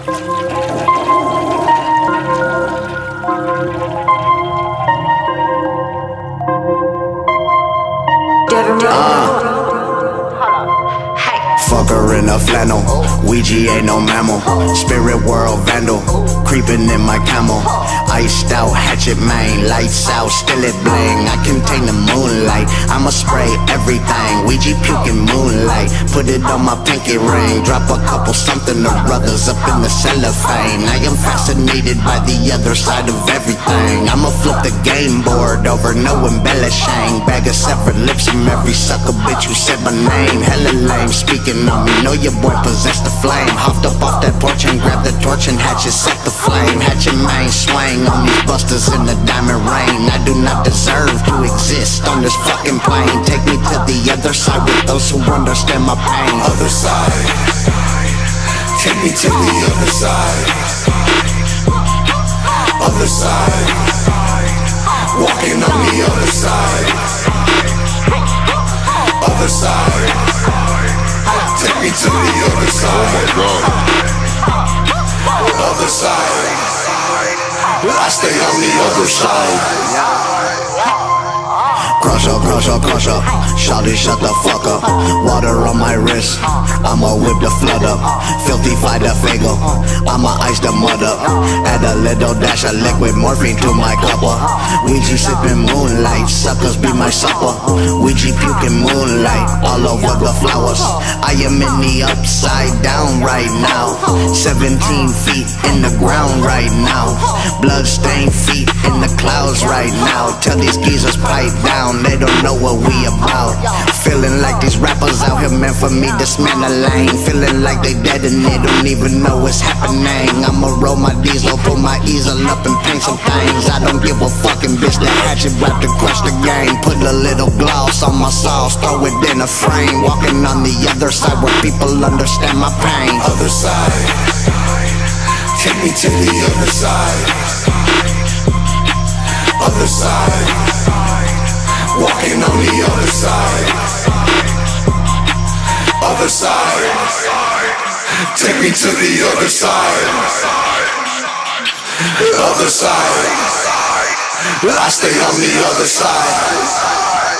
Fuck her in a flannel, Ouija ain't no mammal. Spirit world vandal, creeping in my camel. Iced out, hatchet main, lights out, still it bling. I contain the moonlight, I'ma spray everything. Ouija puking moonlight, put it on my pinky ring. Drop a couple something or brothers up in the cellophane. I am fascinated by the other side of everything. I'ma flip the game board over, no embellishing. Bag of severed lips from every sucker bitch who said my name. Hella lame, speaking on me, know your boy possessed the flame. Hopped up off that porch and grabbed the torch and hatchet set the flame. Hatchet main swing on these busters in the diamond rain. I do not deserve to exist on this fucking plane. Take me to the other side with those who understand my pain. Other side, take me to the other side. Other side, walking on the other side. Other side, take me to the other side. Oh my God. Other side, I stay on the other side. Crush up, shawty shut the fuck up. Water on my wrist, I'ma whip the flood up. Filthy fight the fago, I'ma ice the mud up. Add a little dash of liquid morphine to my cuppa. Ouija sipping moonlight, suckers be my supper. Ouija puking moonlight, all over the flowers. I am in the upside down right now. 17 feet in the ground right now. Bloodstained feet in the clouds right now. Tell these geezers pipe down, they don't know what we about. Feeling like these rappers out here meant for me to sman the lane. Feeling like they dead and they don't even know what's happening. I'ma roll my diesel, pull my easel up and paint some things. I don't give a fucking bitch, that hatchet about to crush the game. Put a little gloss on my sauce, throw it in a frame. Walking on the other side where people understand my pain. Other side, take me to the other side. Other side, walking on the other side. Other side, take me to the other side. Other side, I stay on the other side.